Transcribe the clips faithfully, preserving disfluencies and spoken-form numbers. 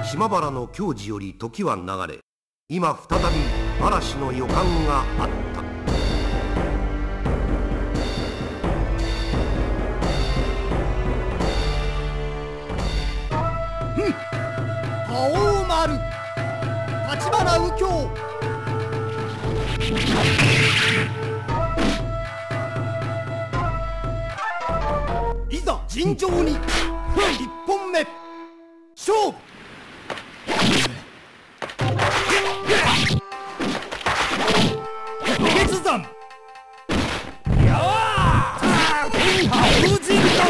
島原の矜持より時は流れ、今再び嵐の予感があった。 覇王丸立花右京。いざ尋常に一本目勝負。決断。やあ天下風神弾。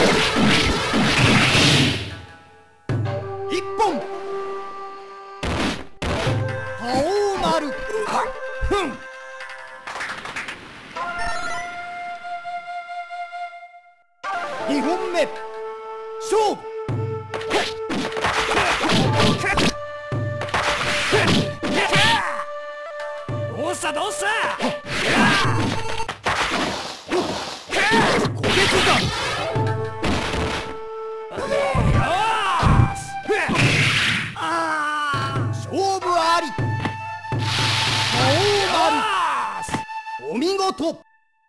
一本覇王丸。ふん。二本目勝負。どうしたどうした。こげつだ。勝負あり。覇王丸お見事。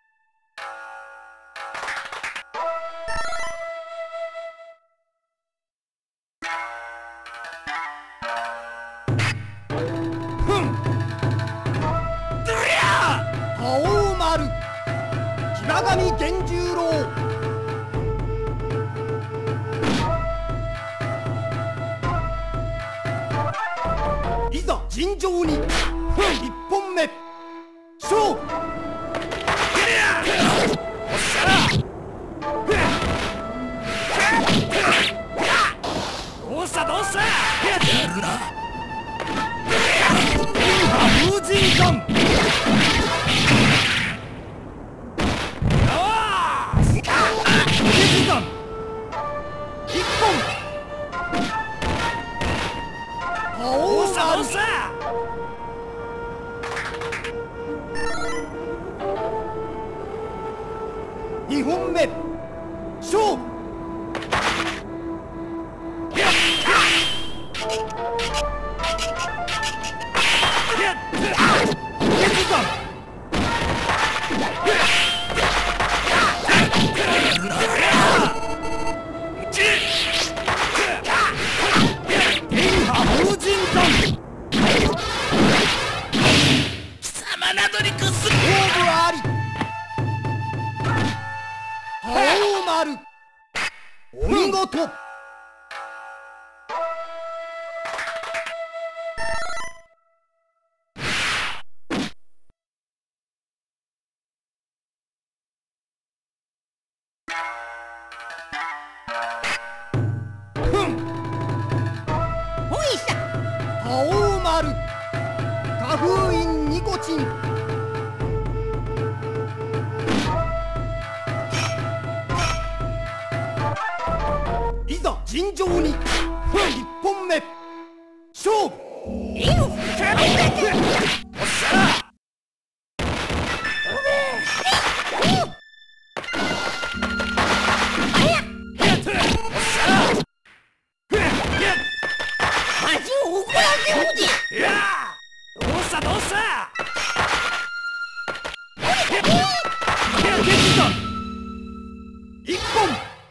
平上源十郎。いざ尋常に一本目勝負。おっしゃら。どうしたどうした。やるな。天下風神弾。二本目勝負。決断。天下風神弾。貴様などに屈する。勝負あり。覇王丸お見事。ふん。ほいしゃ。覇王丸花封印ニコチン。いざ尋常に一本目勝負。おっしゃら。どうしたどうした。一本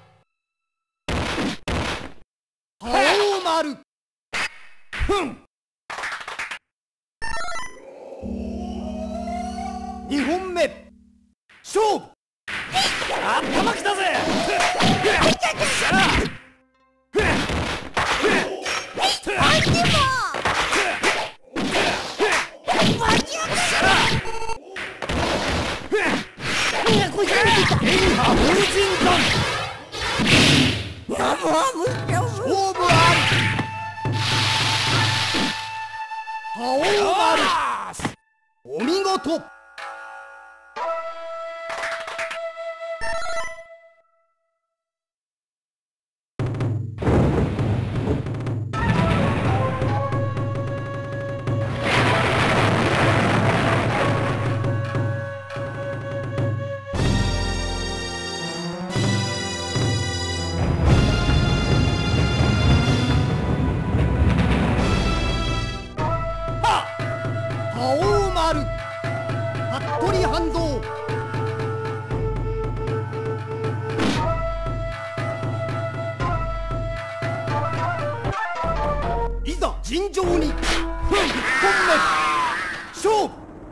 覇王丸。ふん。二本目勝負。頭きたぜ。おっしゃら。天下風神弾。勝負あり。覇王丸お見事。 覇王丸服部半蔵いざ尋常にいっぽんめ勝負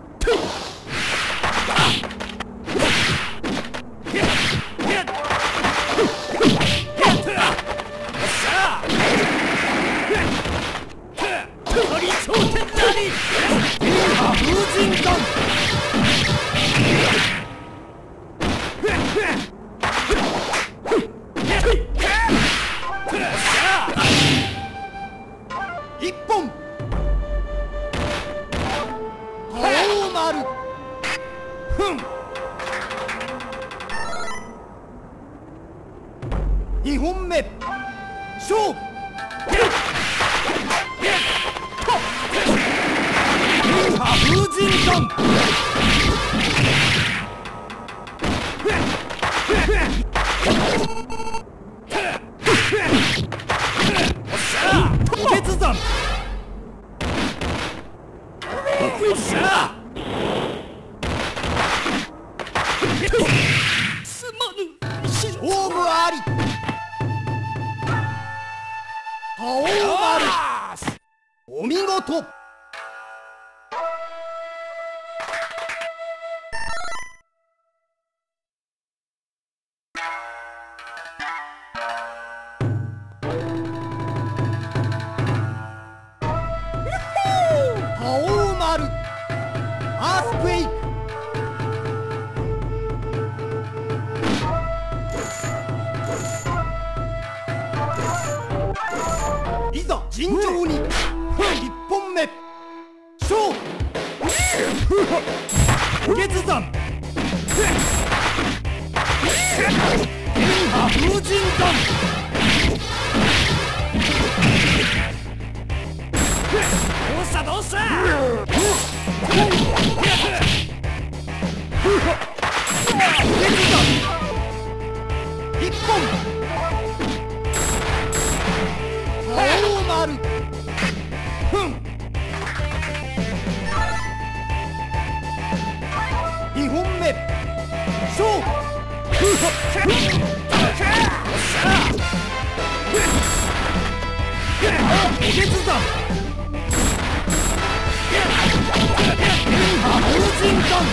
一本覇王丸ふん二本目勝負風神弾お別山よっしゃすまぬ勝負あり覇王丸お見事アースクエイクいざ尋常にいっぽんめ勝負お月山天波風神弾どうしたどうした一本覇王丸ふん二本目勝負お月山風神弾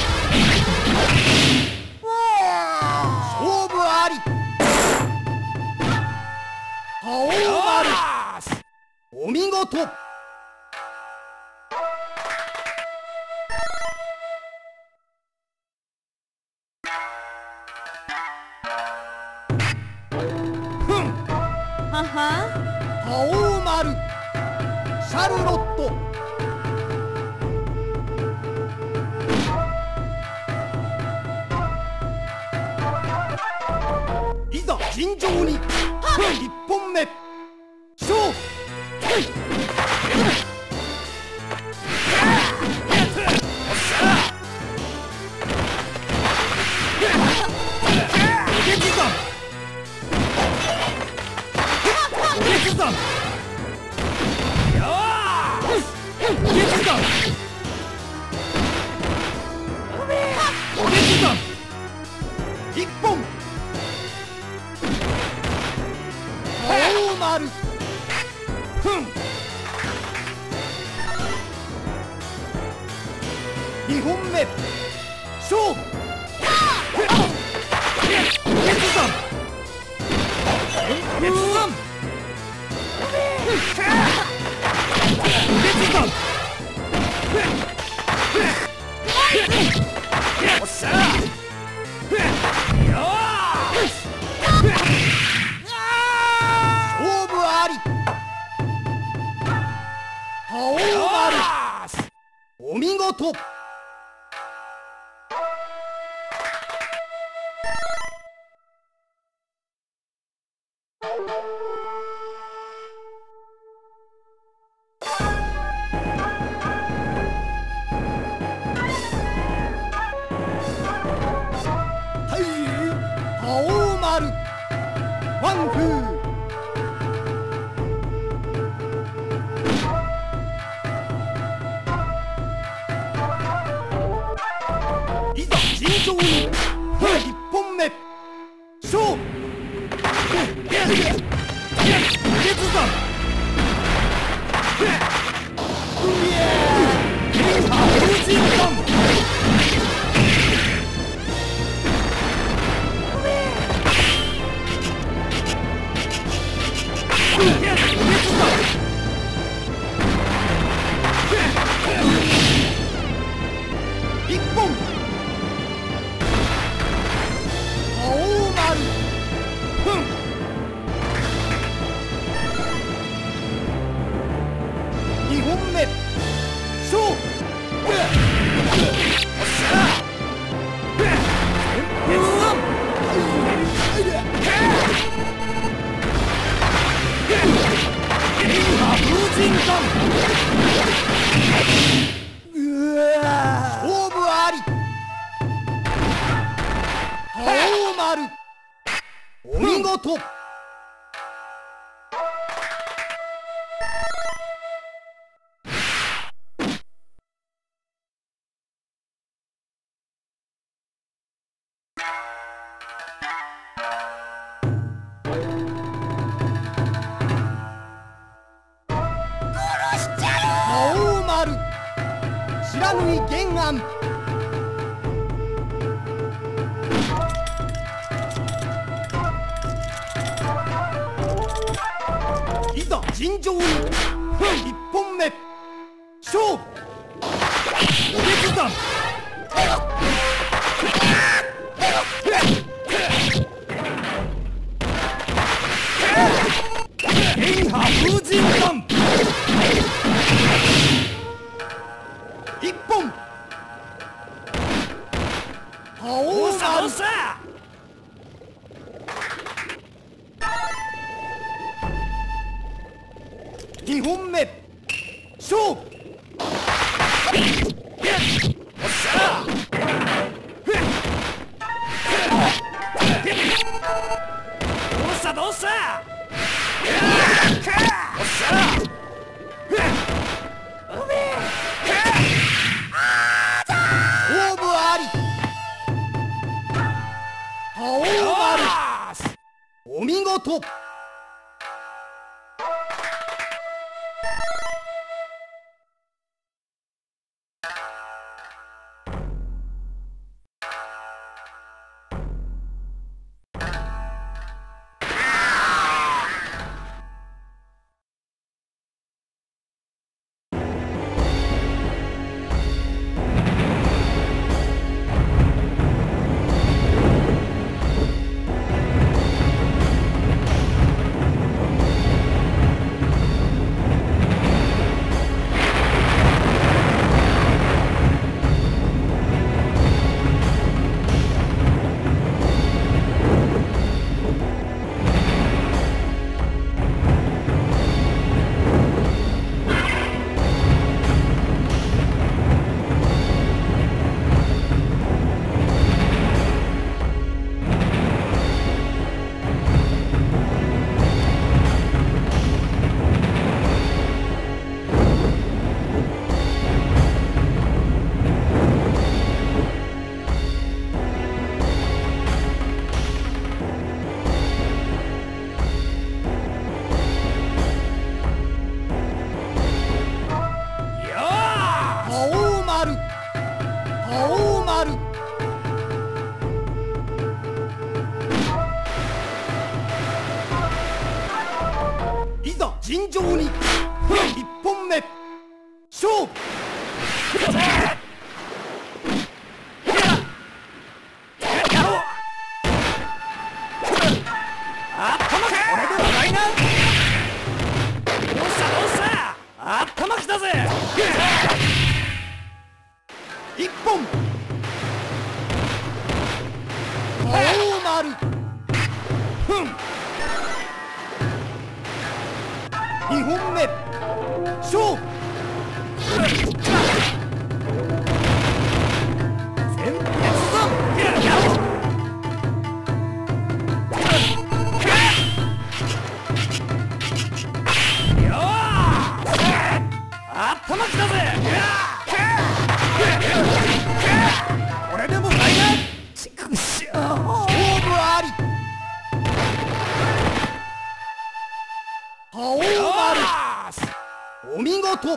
勝負あり覇王丸お見事ふんはは覇王丸シャルロットいざ尋常にいっぽんめ勝負お月山お月山お月山お月山一本覇王丸ふん二本目勝負お月山お月山お月山おっしゃ勝負あり覇王丸お見事覇王丸ワンフー尋常に一本目勝負決断天下風神弾一本青丸ふん二本目勝負おっしゃ天下風神弾勝負あり青丸お見事青丸知らぬい原案いざ尋常に一本目勝負お決断天下風神弾一本青丸二本目勝負おっしゃどうしたどうしたおっしゃ勝負あり青丸お見事青丸いざ尋常に一本目勝負あったまけこれでもないなどうしたどうしたあったまきだぜ一本青丸ふん二本目勝負全決断あったまきだぜこれでもないな事。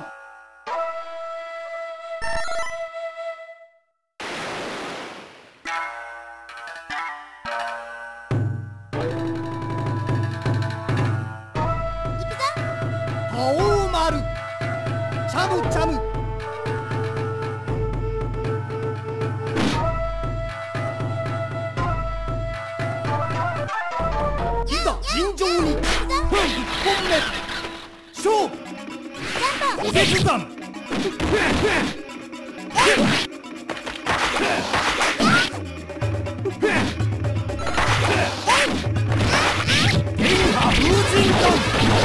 覇王丸チャムチャム。いざ尋常にいっぽんめ勝負。お決断。天下風神弾。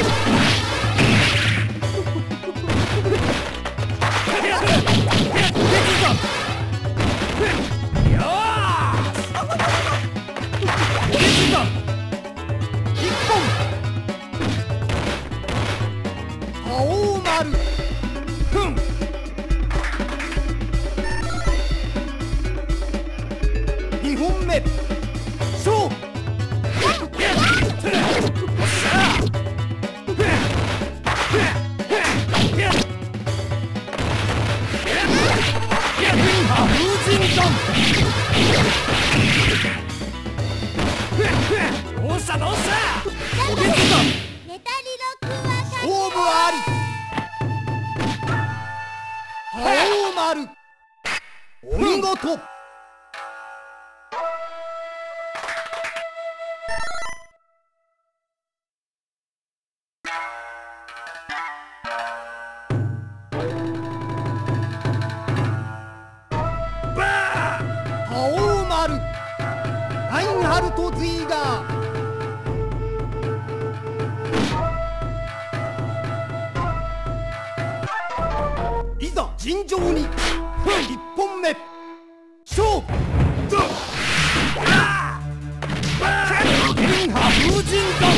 にほんめ勝負。天下風神弾。どうしたどうした。お決断。勝負あり。覇王丸お見事。覇王丸ラインハルト・ズイガー。いざ尋常にいっぽんめ勝負。天下風神弾。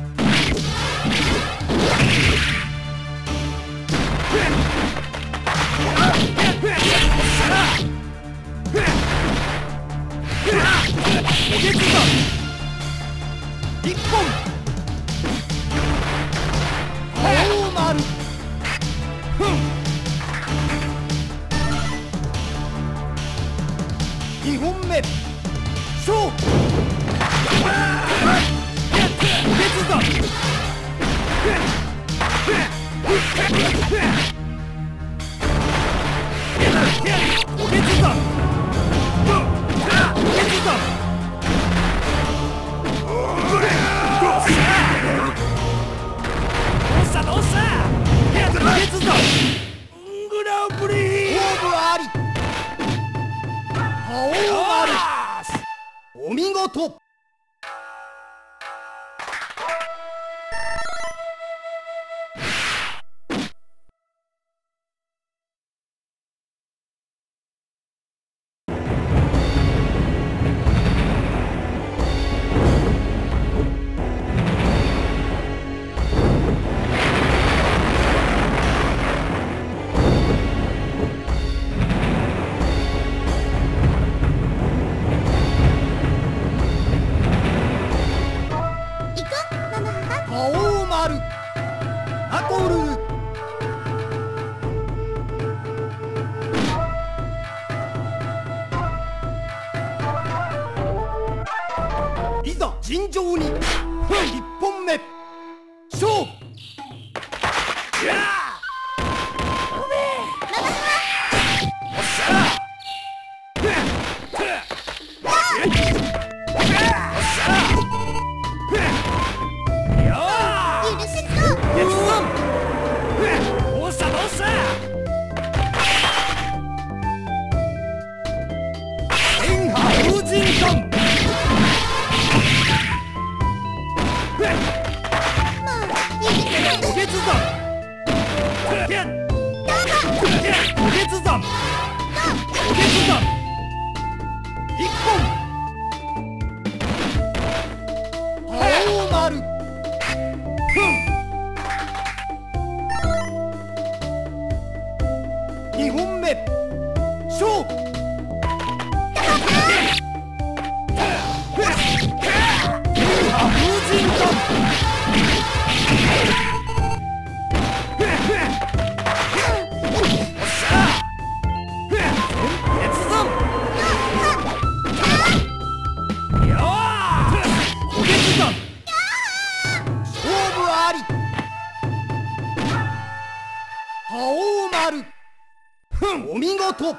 お決断。一本。覇王丸ふん。にほんめ勝負。お決断。お決断。お決断。どうしたどうした。お決断。グランプリ勝負あり。覇王丸お見事。覇王丸ナコルル。いざ尋常にいっぽんめ勝負。にほんめ勝負。天下風神弾。 お見事。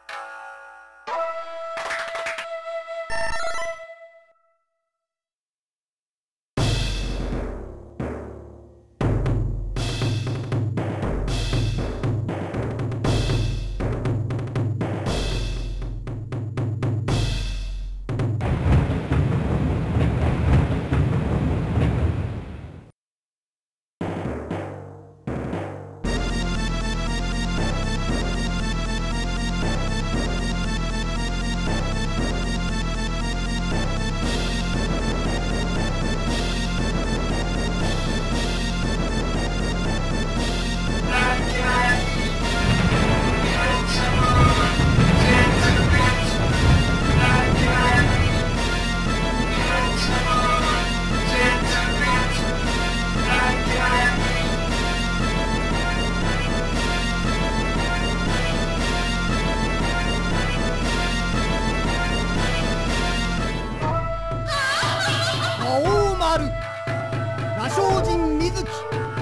羅生人水木。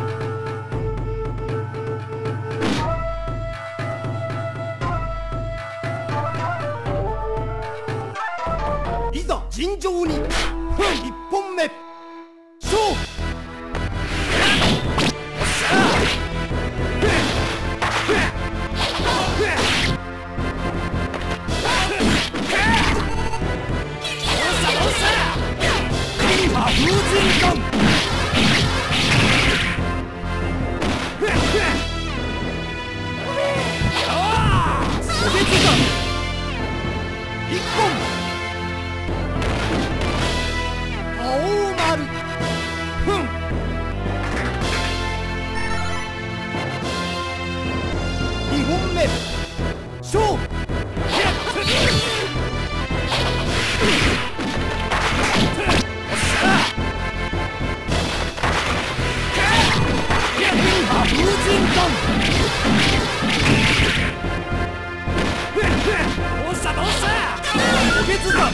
いざ尋常に一本目勝負。風神弾。袖手弾一本。青丸ふん。二本目勝負。風神弾。どうしたどうした。おけつ弾。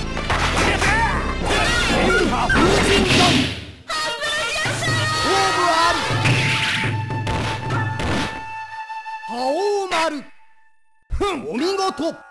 天下風神弾。勝負あり。覇王丸。ふん、お見事。